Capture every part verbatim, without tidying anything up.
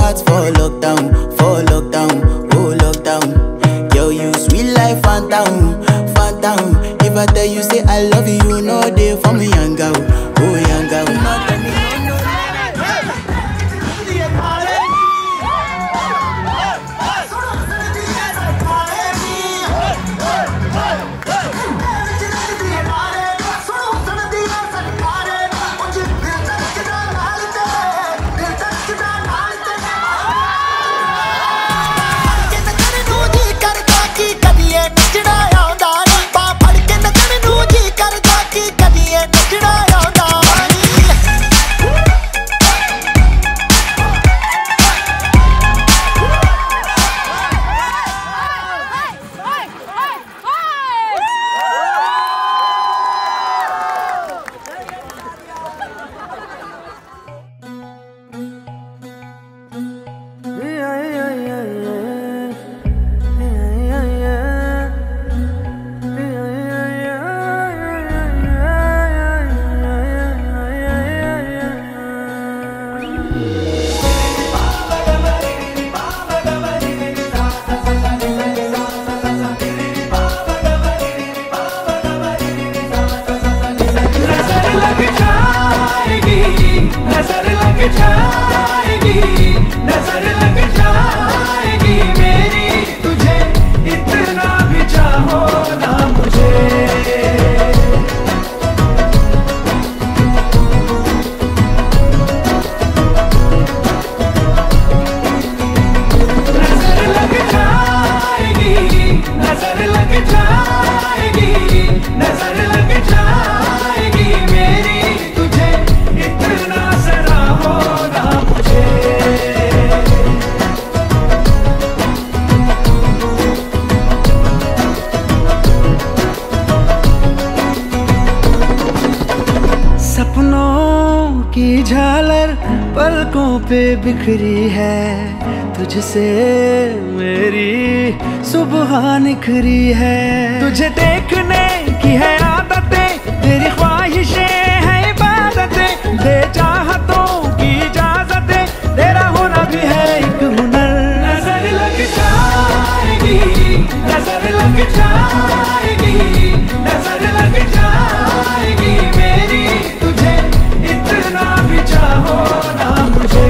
heart for lockdown, for lockdown, oh lockdown. Yo, you sweet life, phantom, phantom. If I tell you say I love you, no day for me, young girl, oh young girl. No, tell me no, no. पे बिखरी है, तुझसे मेरी सुबह निखरी है। तुझे देखने की है आदतें, तेरी ख्वाहिशें हैं इबादतें, दे चाहतों की इजाजतें, तेरा होना भी है एक हुनर। नजर लग जाएगी, नजर लग जाएगी, नजर लग जाएगी मेरी, तुझे इतना भी चाहो ना मुझे।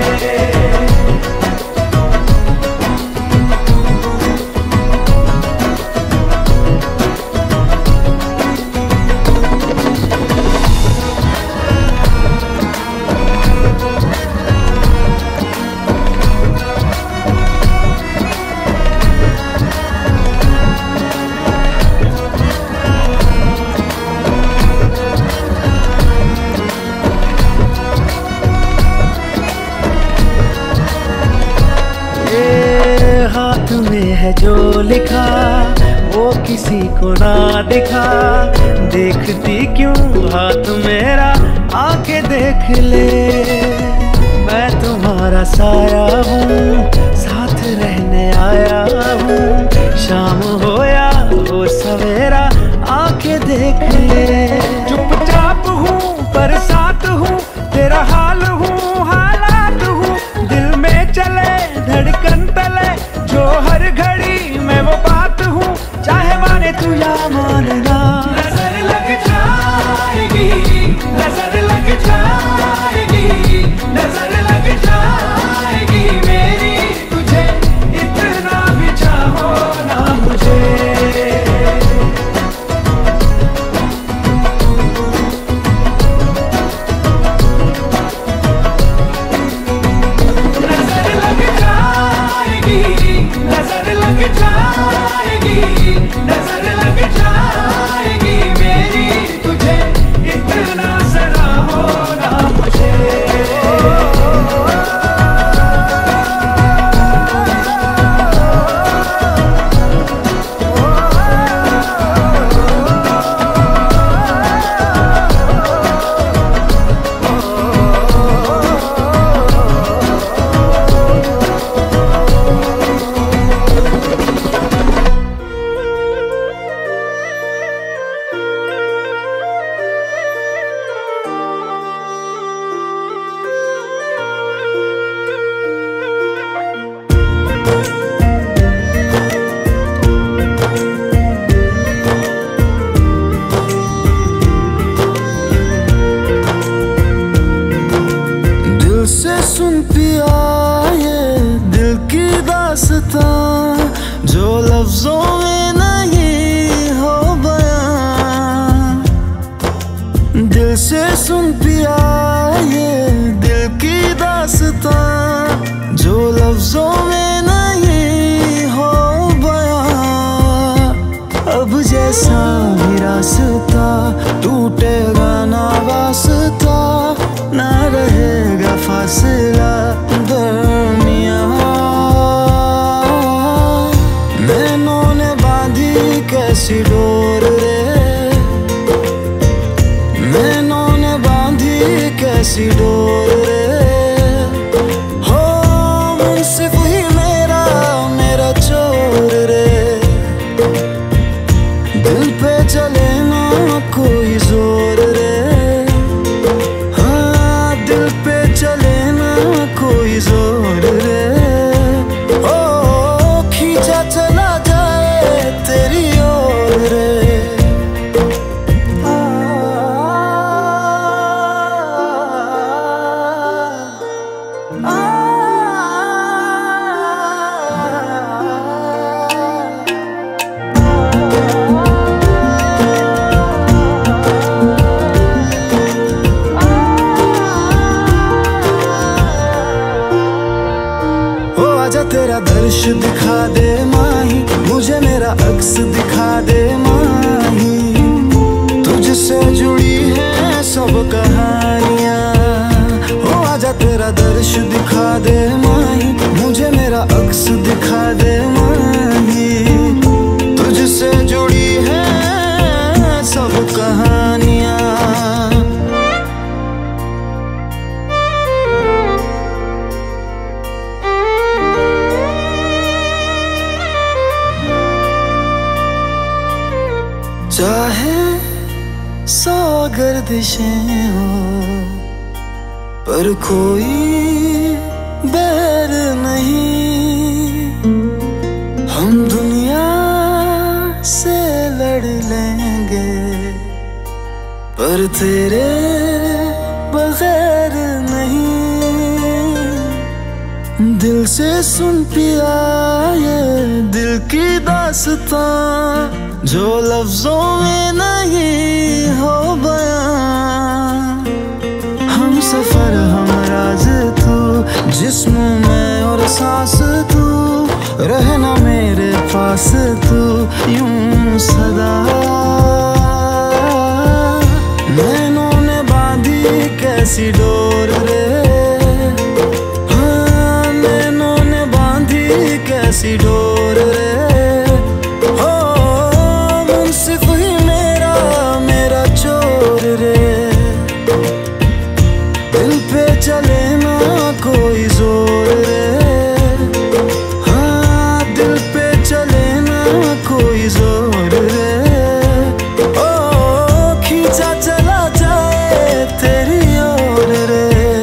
हाथ में है जो लिखा वो किसी को ना दिखा, देखती क्यों हाथ मेरा आके देख ले। मैं तुम्हारा साया हूँ, साथ रहने आया हूँ, शाम हो या हो सवेरा आके देख ले। चुपचाप हूँ पर साथ हूँ, तेरा हाल हूँ हालात हूँ, दिल में चले धड़कन तले जो हर घड़ी मैं वो बात हूँ, चाहे माने तू या मानना। नजर लग जाएगी, नजर लग जाएगी, नजर लग जाएगी मेरी, तुझे इतना भी चाहो ना मुझे। नजर लग जाएगी, नजर लग जाएगी मेरी, तुझे इतना जरा होना मुझे। लफ्जों में नहीं हो बयां। अब जैसा भी रास्ता टूटेगा ना वास्ता, ना रहेगा फासला दरमियां। नैनों ने बांधी कैसी डोर रे, नैनों ने बांधी कैसी डोर रे। हो मुंसिफ ही मेरा मेरा चोर रे, दिल पे चले ना कोई जोर रे। हाँ दिल पे चले ना कोई जोर रे। ओ खींचा चला जाए तेरी ओर रे। तेरा दर्श दिखा दे माही, मुझे मेरा अक्स दिखा दे माही। तुझसे जुड़ी है सब कहानियाँ। हो आजा तेरा दर्श दिखा दे माही, मुझे मेरा अक्स दिखा दे माही। तुझसे जुड़ी है सब कहानियाँ। चाहे सौ गर्दिशें हो पर कोई बैर नहीं। हम दुनिया से लड़ लेंगे पर तेरे बगैर नहीं। दिल से सुन पिया ये दिल की दास्तां, जो लफ्जों में नहीं हो बयां। हम सफर हम राज तू, जिस्म में और सांस तू, रहना मेरे पास तू यूं सदा। नैनों ने बांधी कैसी डोर रे, हाँ नैनों ने बांधी कैसी डोर रे। चले ना कोई जोर रे, हाँ दिल पे चले ना कोई जोर रे। ओ खींचा चला जाए तेरी ओर रे।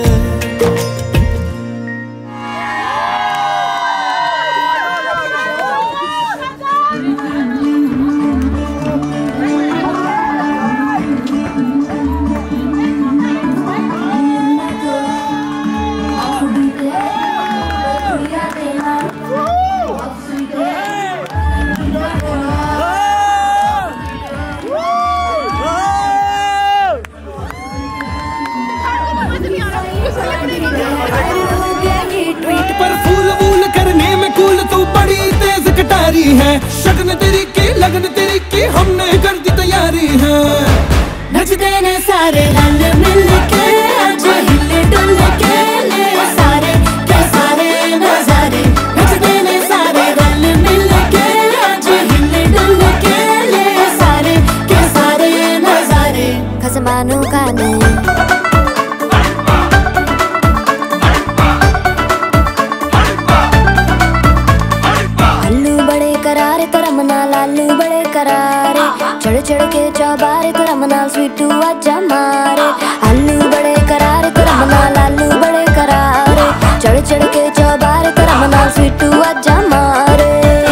पर फूल वूल करने में कूल तू बड़ी तेज कटारी है। शगन तेरी की लगन तेरी की हमने कर दी तैयारी है। नचते ने सारे रंग मिल के आज हिले डुल के ले सारे के सारे नजारे। नचते ने सारे रंग मिल के आज हिले डुल के ले सारे के सारे नजारे। खसमानों का नहीं लालू बड़े करारे, चढ़ चढ़ के चौबारे तेरा मनाल स्वीटू आजा मारे। आलू बड़े करारे तेरा मनाल लालू बड़े करारे, चढ़ चढ़ के चौबारे तेरा मनाल स्वीटू आजा मारे।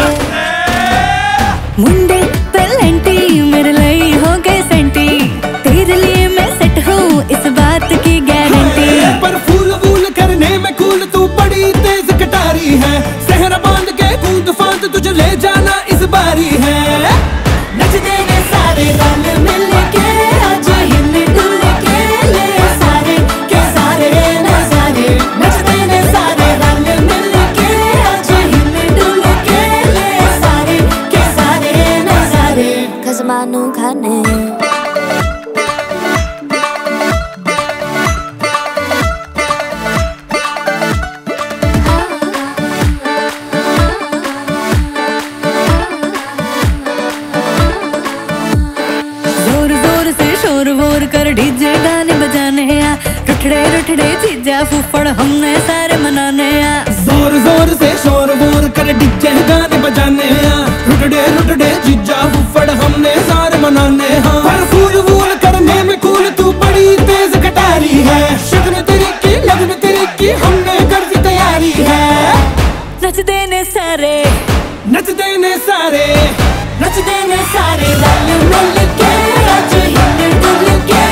मुंडे पेलेंटी मेरे लिए हो गए सेंटी, तेरे लिए मैं सेट हूँ इस बात की गारंटी। पर फूल वूल करने में कूल तू बड़ी तेज कटारी है। सहरा बांध के कूद फांद तुझे ले जाना इस बारी है। नचते ने सारे रंग मिल के आज हिले डुल के ले सारे के सारे नजारे। नचते ने सारे रंग मिल के जीजा फुफड़ हमने सारे मनाने आ। जोर जोर से शोर वोर कर डीजे गाने बजाने आ। लुटड़े लुटड़े जीजा फुफड़ हमने सारे मनाने हाँ। पर फूल वूल करने में कूल तू बड़ी तेज कटारी है। शगन तेरी की लगन तेरी की हमने कर दी तैयारी है। नच देने सारे नच देने सारे नच देने सारे रल मिल के आज हिल डुल के